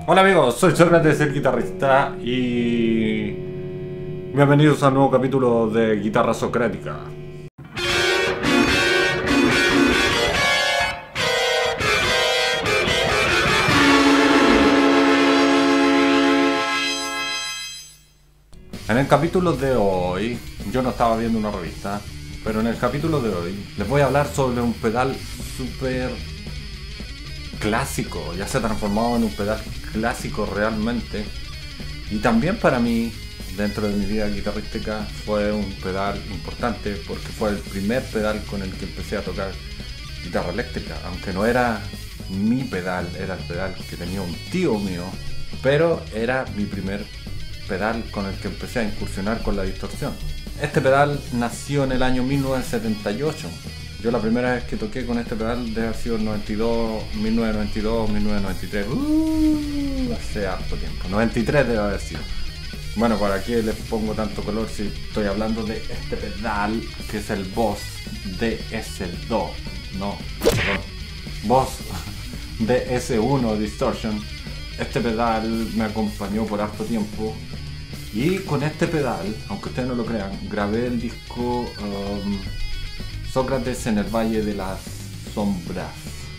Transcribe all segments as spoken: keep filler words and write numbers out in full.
Hola amigos, soy Sócrates, el guitarrista, y bienvenidos a un nuevo capítulo de Guitarra Socrática. En el capítulo de hoy, yo no estaba viendo una revista, pero en el capítulo de hoy les voy a hablar sobre un pedal súper clásico. Ya se ha transformado en un pedal clásico realmente, y también para mí, dentro de mi vida guitarrística, fue un pedal importante porque fue el primer pedal con el que empecé a tocar guitarra eléctrica, aunque no era mi pedal, era el pedal que tenía un tío mío, pero era mi primer pedal con el que empecé a incursionar con la distorsión. Este pedal nació en el año mil novecientos setenta y ocho. Yo la primera vez que toqué con este pedal debe haber sido en noventa y dos, mil novecientos noventa y dos, mil novecientos noventa y tres. Uh, hace harto tiempo. noventa y tres debe haber sido. Bueno, ¿para qué les pongo tanto color si estoy hablando de este pedal que es el Boss D S dos? No, perdón. Boss D S uno Distortion. Este pedal me acompañó por harto tiempo. Y con este pedal, aunque ustedes no lo crean, grabé el disco um, Sócrates en el Valle de las Sombras.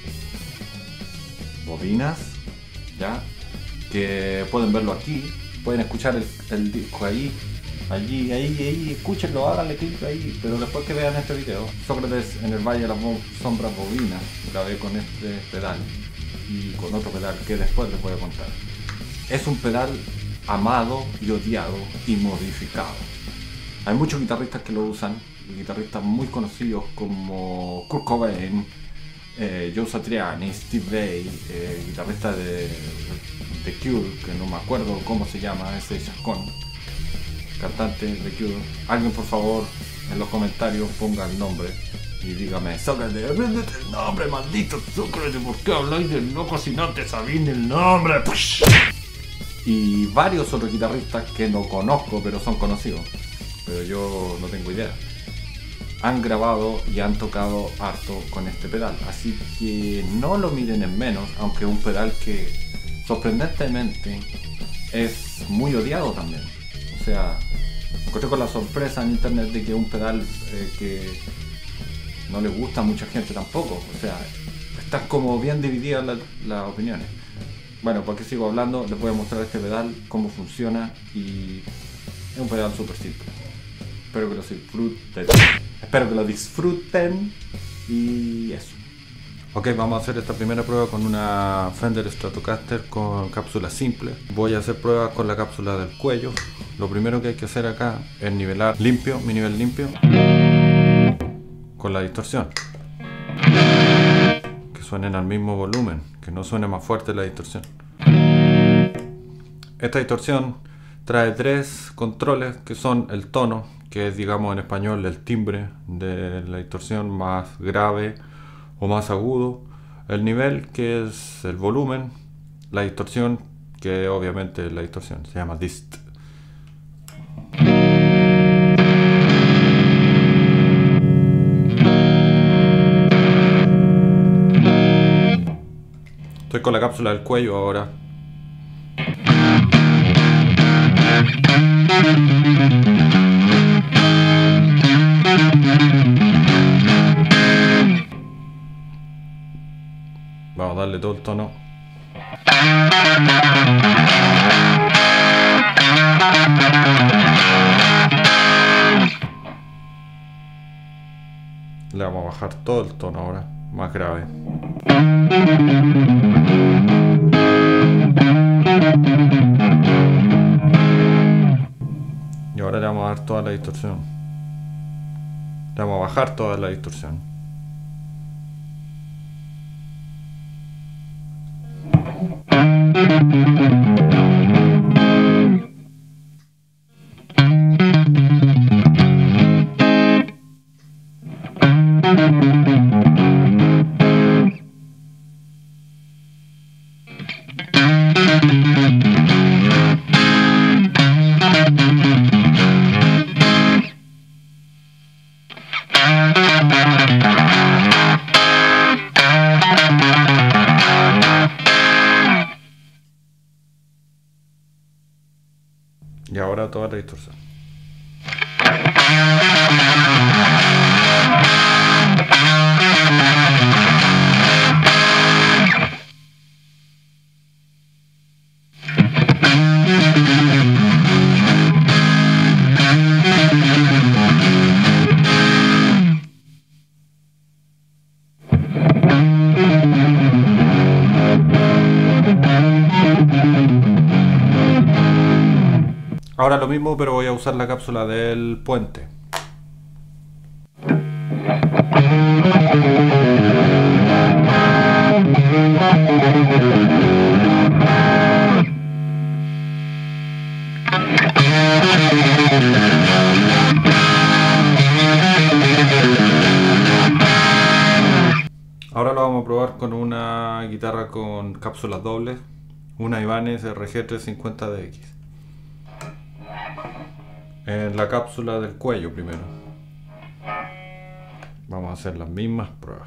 Bobinas, ya, que pueden verlo aquí, pueden escuchar el, el disco ahí, allí, ahí, ahí, escúchenlo, háganle clic ahí, pero después que vean este video, Sócrates en el Valle de las Sombras Bobinas, grabé con este pedal y con otro pedal que después les voy a contar. Es un pedal amado y odiado y modificado. Hay muchos guitarristas que lo usan, guitarristas muy conocidos como Kurt Cobain, eh, Joe Satriani, Steve Vai, eh, guitarrista de The Cure, que no me acuerdo cómo se llama, ese chascón, cantante de The Cure. Alguien por favor en los comentarios ponga el nombre y dígame: Sócrates, apréndete el nombre, maldito Sócrates, ¿por qué habláis del loco si no te sabéis el nombre? Push. Y varios otros guitarristas que no conozco pero son conocidos, pero yo no tengo idea, han grabado y han tocado harto con este pedal, así que no lo miren en menos, aunque es un pedal que sorprendentemente es muy odiado también. O sea, me encontré con la sorpresa en internet de que es un pedal eh, que no le gusta a mucha gente tampoco. O sea, están como bien divididas las, las opiniones. Bueno, ¿por qué sigo hablando? Les voy a mostrar este pedal, cómo funciona, y es un pedal súper simple. Espero que lo disfruten. Espero que lo disfruten y eso. Ok, vamos a hacer esta primera prueba con una Fender Stratocaster con cápsula simple. Voy a hacer pruebas con la cápsula del cuello. Lo primero que hay que hacer acá es nivelar limpio, mi nivel limpio, con la distorsión. Que suenen al mismo volumen, que no suene más fuerte la distorsión. Esta distorsión trae tres controles que son el tono, que es, digamos en español, el timbre de la distorsión más grave o más agudo, el nivel, que es el volumen, la distorsión, que obviamente es la distorsión, se llama dist. Estoy con la cápsula del cuello ahora. Vamos a darle todo el tono. Le vamos a bajar todo el tono ahora, más grave. Y ahora le vamos a dar toda la distorsión. Le vamos a bajar toda la distorsión. Y ahora toda la distorsión. Ahora lo mismo, pero voy a usar la cápsula del puente. Ahora lo vamos a probar con una guitarra con cápsulas dobles, una Ibanez R G trescientos cincuenta D X. En la cápsula del cuello primero. Vamos a hacer las mismas pruebas.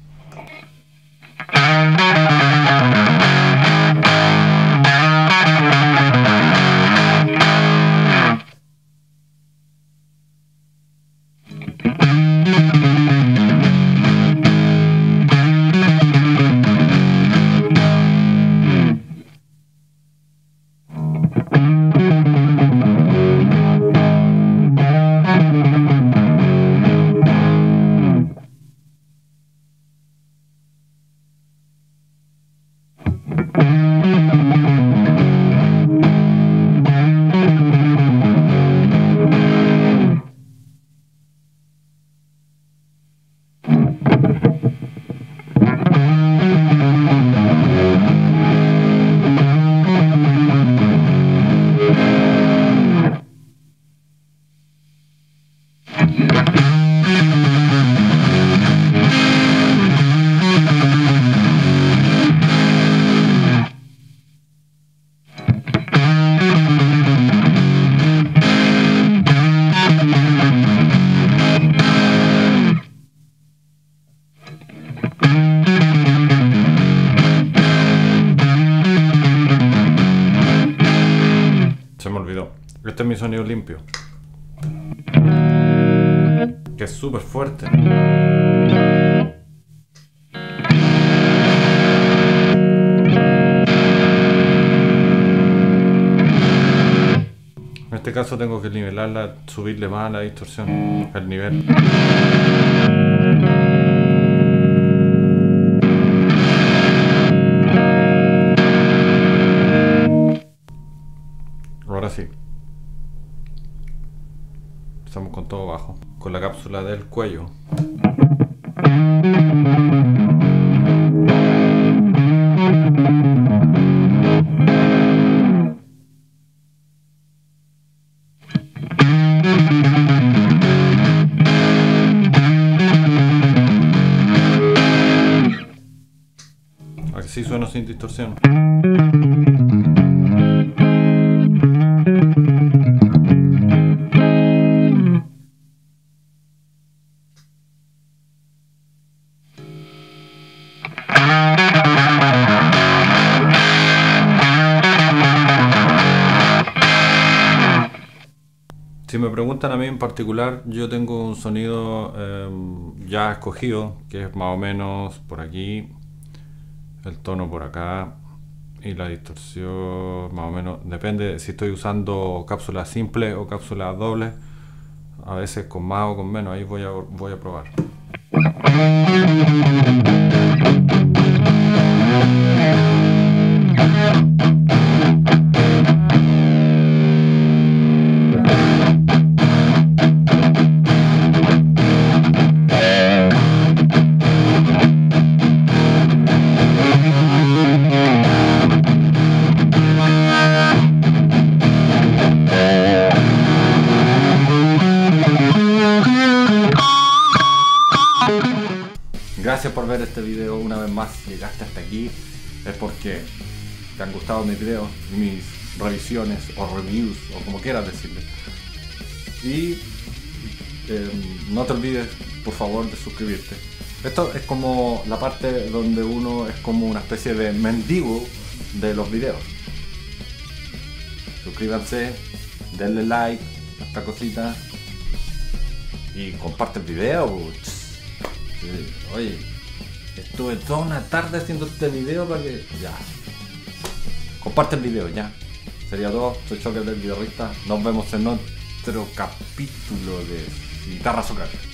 Se me olvidó. Este es mi sonido limpio, que es súper fuerte. En este caso tengo que nivelarla, subirle más a la distorsión, el nivel. Ahora sí. Estamos con todo bajo, con la cápsula del cuello. Así suena sin distorsión. Si me preguntan a mí en particular, yo tengo un sonido eh, ya escogido, que es más o menos por aquí, el tono por acá y la distorsión más o menos, depende si estoy usando cápsulas simples o cápsulas dobles, a veces con más o con menos, ahí voy a, voy a probar. Gracias por ver este video. Una vez más llegaste hasta aquí, es porque te han gustado mis videos, mis revisiones o reviews o como quieras decirle. Y eh, no te olvides por favor de suscribirte. Esto es como la parte donde uno es como una especie de mendigo de los videos. Suscríbanse, denle like a esta cosita y comparte el video. Sí, oye, estuve toda una tarde haciendo este video para que... Ya. Comparte el video, ya. Sería todo. Soy Shocker del Guitarrista. Nos vemos en otro capítulo de Guitarra Azúcar.